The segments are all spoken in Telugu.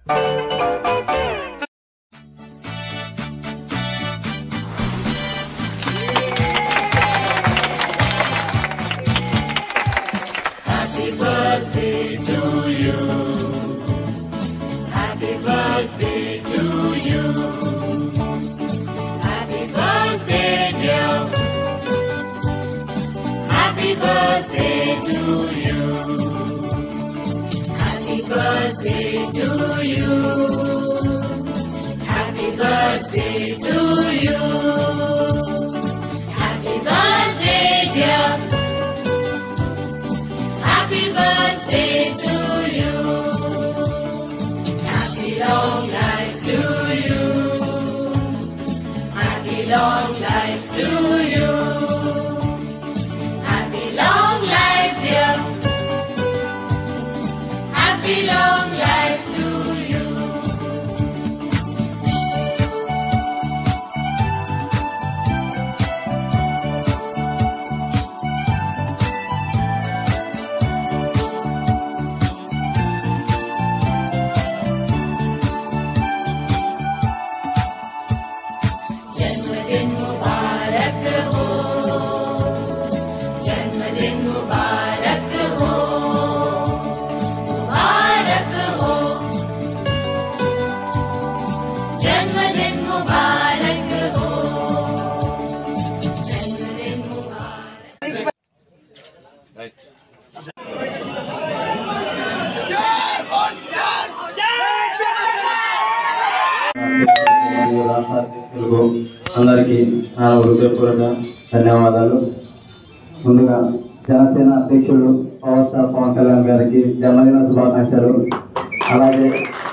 అందరికీ నా హృదయపూర్వక ధన్యవాదాలు. ముందుగా జనసేన అధ్యక్షుడు పవర్ స్టార్ పవన్ కళ్యాణ్ గారికి జన్మదిన శుభాకాంక్షలు. అలాగే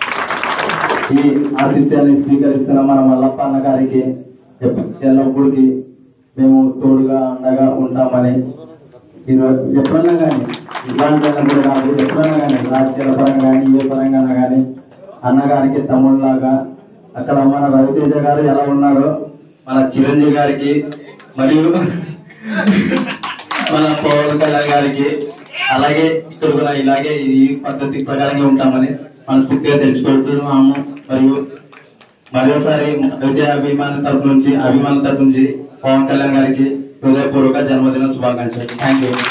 ఈ ఆతిథ్యాన్ని స్వీకరిస్తున్న మన మల్లప్ప అన్న గారికి ఎల్లప్పుడికి మేము తోడుగా అండగా ఉంటామని ఎప్పుడన్నా కానీ ఇలాంటి కూడా కాదు, ఎప్పుడన్నా కానీ రాజకీయాల పరంగా కానీ ఏ పరంగా కానీ అన్నగారికి తమ్ముళ్ళలాగా అక్కడ మన రవితేజ గారు ఎలా ఉన్నారో మన చిరంజీవి గారికి మరియు మన పవన్ కళ్యాణ్ గారికి అలాగే ఇక్కడ కూడా ఇలాగే ఈ పద్ధతి ప్రకారంగా ఉంటామని మనస్ఫూర్తిగా తెలుసుకుంటున్నాము. మరియు మరోసారి అభిమానుల తరఫు నుంచి పవన్ కళ్యాణ్ గారికి హృదయపూర్వక జన్మదిన శుభాకాంక్షలు. Thank you.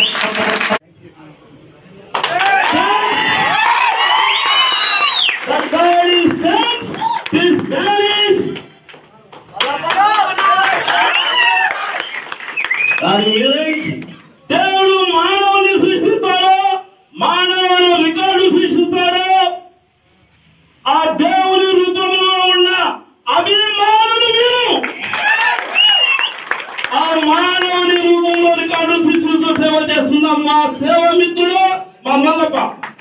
దేవుడు మానవుని సృష్టిస్తాడు, మానవుడు రికార్డు సృష్టిస్తాడు. ఆ దేవుని రూపంలో ఉన్న అభిమానులు మీరు ఆ మానవుని రూపంలో రికార్డు సృష్టిస్తూ సేవ చేస్తున్నాం. మా సేవ మిత్రుడు మా మల్లప్ప.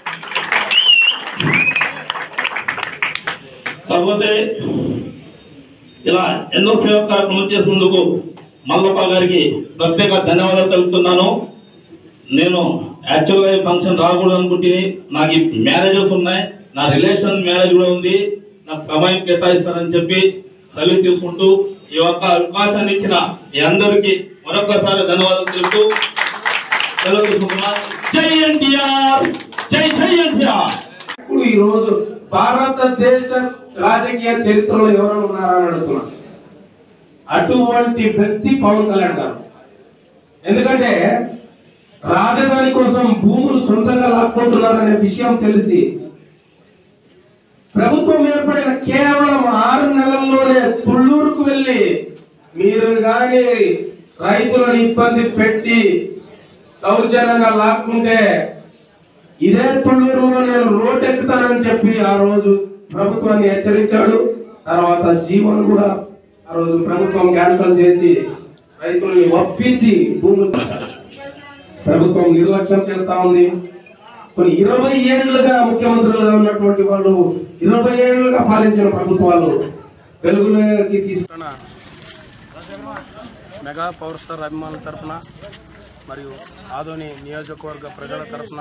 కాకపోతే ఇలా ఎన్నో సేవ కార్యక్రమం చేసినందుకు మల్లప్ప గారికి ప్రత్యేక ధన్యవాదాలు తెలుపుతున్నాను. నేను యాక్చువల్గా ఈ ఫంక్షన్ రాకూడదు అనుకుంటే నాకు మ్యారేజెస్ ఉన్నాయి, నా రిలేషన్ మ్యారేజ్ కూడా ఉంది, నాకు సమయం కేటాయిస్తానని చెప్పి సెలవు తీసుకుంటూ ఈ యొక్క అవకాశాన్ని ఇచ్చిన మీ అందరికీ మరొకసారి ధన్యవాదాలు తెలుపుతూ సెలవు తీసుకుంటున్నా. జై ఎన్టీఆర్, జై జై ఎన్టీఆర్. ఇప్పుడు ఈ రోజు భారతదేశ రాజకీయ చరిత్రలో ఎవరు ఉన్నారని అడుగుతున్నా. అటువంటి వ్యక్తి పవన్ కళ్యాణ్ గారు. ఎందుకంటే రాజధాని కోసం భూములు సొంతంగా లాక్కుంటున్నారనే విషయం తెలిసి ప్రభుత్వం ఏర్పడిన కేవలం 6 నెలల్లోనే తుళ్ళూరుకు వెళ్లి మీరు గాని రైతులను ఇబ్బంది పెట్టి దౌర్జన్యంగా లాక్కుంటే ఇదే తుళ్ళూరులో నేను రోడ్డు ఎక్కుతానని చెప్పి ఆ రోజు ప్రభుత్వాన్ని హెచ్చరించాడు. తర్వాత జీవన్ కూడా ఆ రోజు ప్రభుత్వం క్యాన్సల్ చేసి రైతుల్ని ఒప్పించి భూములు ప్రభుత్వం నిర్లక్ష్యం చేస్తా ఉంది. కొన్ని 20 ఏళ్లుగా ముఖ్యమంత్రులుగా ఉన్నటువంటి వాళ్ళు 20 ఏళ్లుగా పాలించిన ప్రభుత్వాలు వెలుగులోకి తీసుకున్న మెగా పవర్ స్టార్ అభిమానుల తరఫున మరియు ఆదోని నియోజకవర్గ ప్రజల తరఫున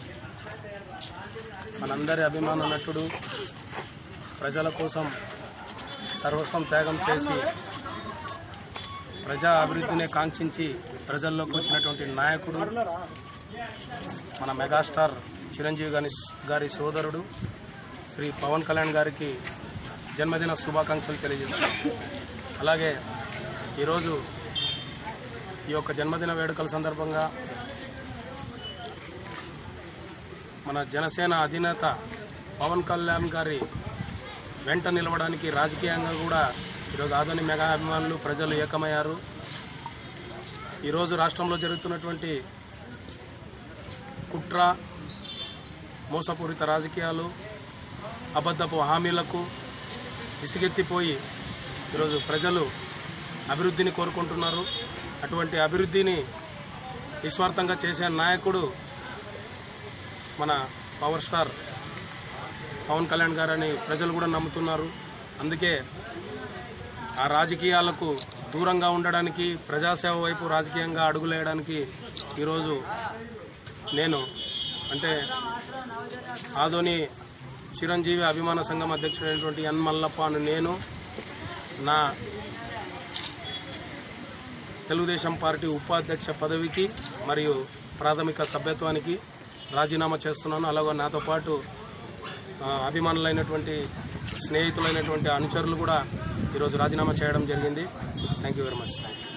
మనందరి అభిమాన నటుడు ప్రజల కోసం సర్వస్వం త్యాగం చేసి ప్రజా అభివృద్ధిని కాంక్షించి ప్రజల్లోకి వచ్చినటువంటి నాయకుడు మన మెగాస్టార్ చిరంజీవి గారి సోదరుడు శ్రీ పవన్ కళ్యాణ్ గారికి జన్మదిన శుభాకాంక్షలు తెలియజేస్తున్నాను. అలాగే ఈరోజు ఈ యొక్క జన్మదిన వేడుకల సందర్భంగా మన జనసేన అధినేత పవన్ కళ్యాణ్ గారి వెంట నిలవడానికి రాజకీయంగా కూడా ఈరోజు ఆదోని మెగా అభిమానులు ప్రజలు ఏకమయ్యారు. ఈరోజు రాష్ట్రంలో జరుగుతున్నటువంటి కుట్ర, మోసపూరిత రాజకీయాలు, అబద్ధపు హామీలకు విసిగెత్తిపోయి ఈరోజు ప్రజలు అభివృద్ధిని కోరుకుంటున్నారు. అటువంటి అభివృద్ధిని నిస్వార్థంగా చేసే నాయకుడు మన పవర్ స్టార్ పవన్ కళ్యాణ్ గారని ప్రజలు కూడా నమ్ముతున్నారు. అందుకే ఆ రాజకీయాలకు దూరంగా ఉండడానికి, ప్రజాసేవ వైపు రాజకీయంగా అడుగులేయడానికి ఈరోజు నేను అంటే ఆదోని చిరంజీవి అభిమాన సంఘం అధ్యక్షుడైనటువంటి ఎన్ మల్లప్ప అని నేను నా తెలుగుదేశం పార్టీ ఉపాధ్యక్ష పదవికి మరియు ప్రాథమిక సభ్యత్వానికి రాజీనామా చేస్తున్నాను. అలాగే నాతో పాటు అభిమానులైనటువంటి స్నేహితులైనటువంటి అనుచరులు కూడా ఈరోజు రాజీనామా చేయడం జరిగింది. Thank you very much.